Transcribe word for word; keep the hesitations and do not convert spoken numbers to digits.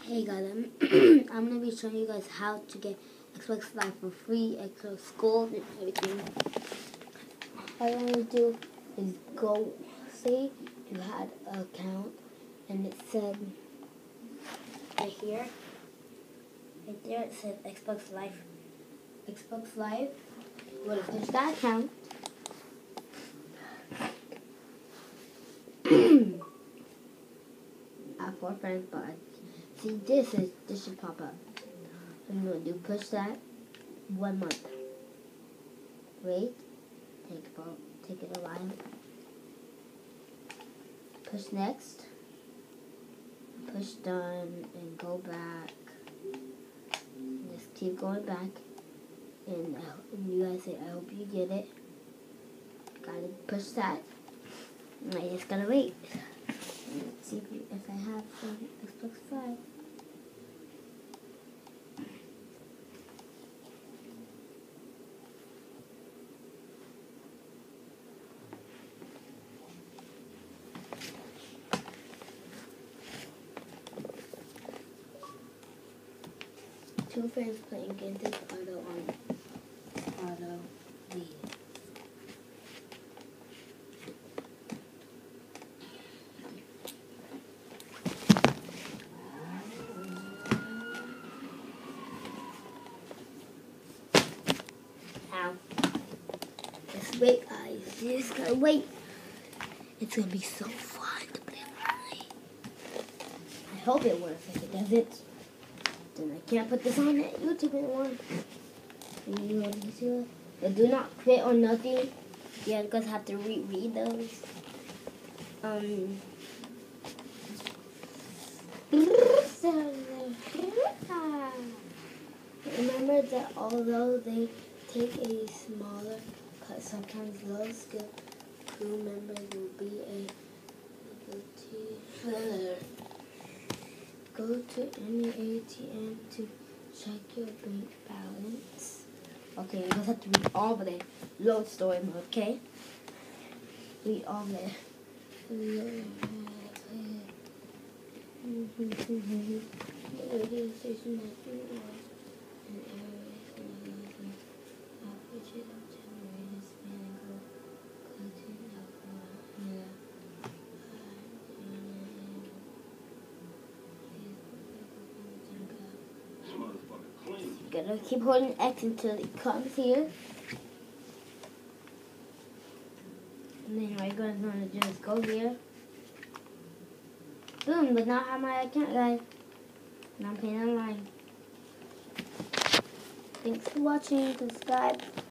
Hey guys, I'm, I'm going to be showing you guys how to get Xbox Live for free, Xbox Gold, and everything. All you want to do is go, say you had an account, and it said, right here, right there it said Xbox Live, Xbox Live. You want to push that account. I have four friends, but I see this is this should pop up. I'm gonna do push that one month. Wait, take about take it a while. Push next. Push done and go back. Just keep going back. And, uh, and you guys say, I hope you get it. Gotta push that. And I just gotta wait. Let's see if, you, if I have some Xbox Five. Two friends playing against this auto on auto lead. Now, just wait, guys. You just gotta wait. It's gonna be so fun to play online. I hope it works. If it doesn't, then I can't put this on YouTube anymore. You know, you but do not quit or nothing. Yeah, you guys have to reread those. Um. Remember that although they take a smaller cut, sometimes those good crew members will be a go to any A T M to check your bank balance. Okay, you guys have to read all of it. Load story mode, okay? Read all of it. The radio station has been lost and airways and everything. Which is up to radio span and go continue up yeah. You're gonna keep holding X until it comes here. And then all you're gonna want to do is go here. Boom, but now I have my account, guys. And I'm playing online. Thanks for watching. Subscribe.